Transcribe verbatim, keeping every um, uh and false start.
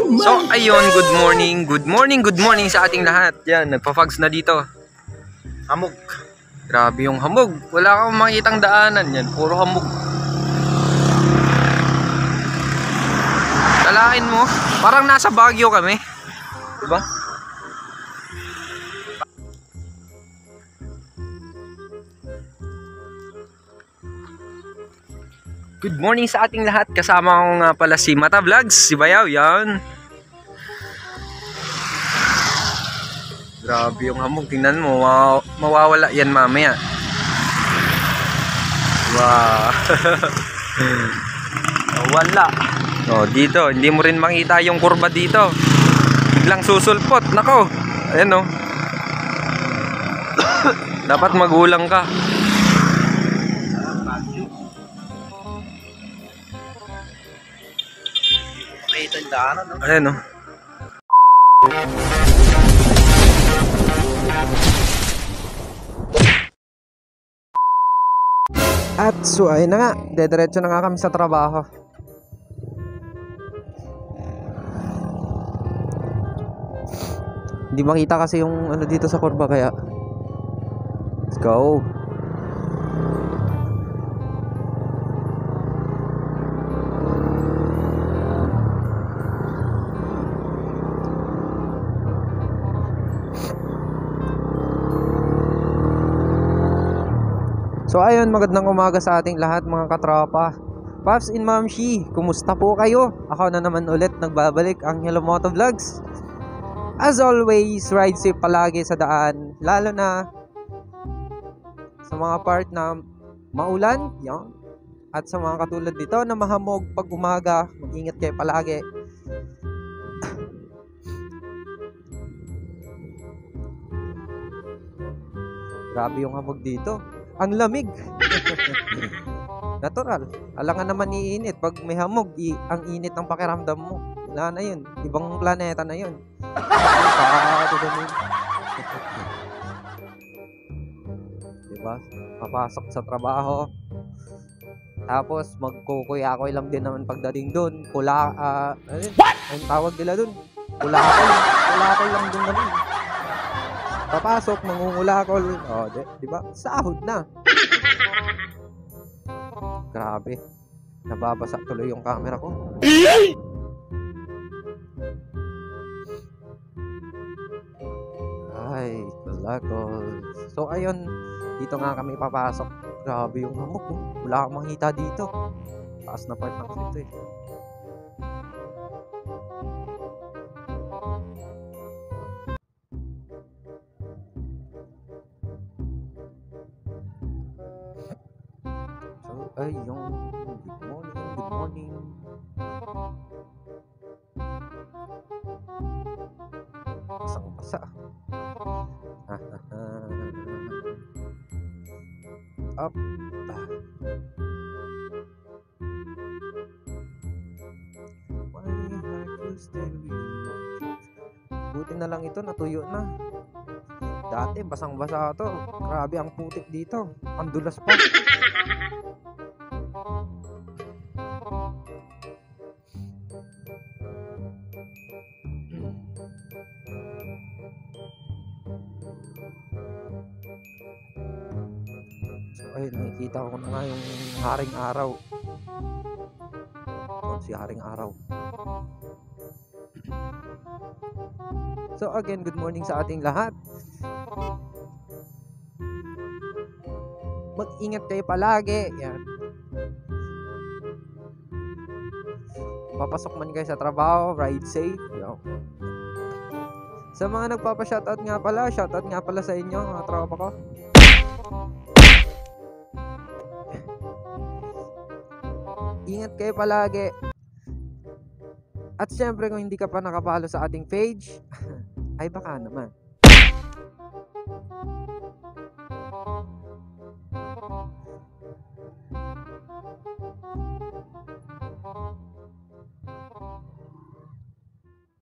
So ayun, good morning, good morning, good morning sa ating lahat. Yan, nagpa-fogs na dito. Hamog. Grabe yung hamog. Wala kang makitang daanan yan, puro hamog. Kalain mo, parang nasa Baguio kami. Diba? Good morning sa ating lahat. Kasama ko nga pala si Mata Vlogs, si Bayaw, yan. Grabe yung hamog, tingnan mo, mawawala yan mamaya. Wow. Wala. Oh, dito, hindi mo rin makita yung kurba dito. Biglang susulpot, nako. Ayan oh. Dapat magulang ka. Ayan o. At so ayun na nga, dediretso na nga kami sa trabaho. Hindi makita kasi yung ano dito sa kurba, kaya let's go. So ayun, magandang umaga sa ating lahat mga katropa. Pops and Mamshi, kumusta po kayo? Ako na naman ulit nagbabalik, ang Hello Moto Vlogs. As always, ride safe palagi sa daan, lalo na sa mga part na maulan, yan. At sa mga katulad nito na mahamog pag umaga, mag-ingat kayo palagi. Grabe yung hamog dito. Ang lamig. Natural. Alangan naman iinit. Pag may hamog, i ang init ng pakiramdam mo. Wala na yun. Ibang planeta na yun. Diba? Papasok sa trabaho. Tapos magkukuyakoy lang din naman pagdating dun. Kula, uh, ayun, ang tawag nila dun. Kulakoy. Kulakoy lang dun naman. Papasok, mangungulakol. Oh, di, di ba? Sahod na. Grabe. Nababasa tuloy yung camera ko. Ay, kulakol. So, ayun. Dito nga kami papasok. Grabe yung hamog. Oh. Wala kang makita dito. Taas na part ng dito eh. Ay, yung good morning, good morning. Pasang-pasa. Up. Buti na lang ito, natuyo na. Dati, basang-basa ito. Grabe ang putik dito. Ang dulas pa. Ay, nakikita ko na nga yung haring araw. Oh, si haring araw. So again, good morning sa ating lahat. Mag-ingat kayo palagi. Yan. Papasok man kayo sa trabaho, ride safe. Yan. Sa mga nagpapa-shoutout nga pala, shoutout nga pala sa inyo, mga tropa ko. Ingat kayo palagi. At syempre, kung hindi ka pa nakapalo sa ating page, ay baka naman.